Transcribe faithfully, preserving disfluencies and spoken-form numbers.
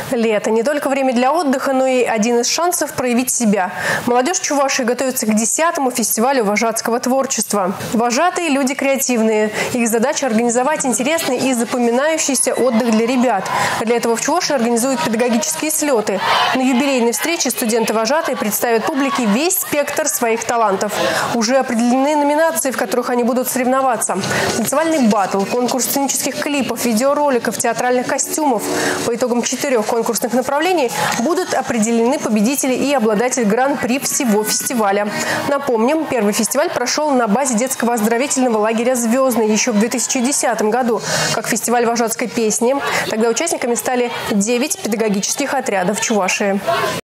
Лето – не только время для отдыха, но и один из шансов проявить себя. Молодежь Чувашии готовится к десятому фестивалю вожатского творчества. Вожатые – люди креативные. Их задача – организовать интересный и запоминающийся отдых для ребят. Для этого в Чувашии организуют педагогические слеты. На юбилейной встрече студенты-вожатые представят публике весь спектр своих талантов. Уже определены номинации, в которых они будут соревноваться. Танцевальный баттл, конкурс сценических клипов, видеороликов, театральных костюмов. По итогам четырех конкурсных направлений будут определены победители и обладатель гран-при всего фестиваля. Напомним, первый фестиваль прошел на базе детского оздоровительного лагеря «Звездный» еще в две тысячи десятом году, как фестиваль вожатской песни. Тогда участниками стали девять педагогических отрядов Чувашии.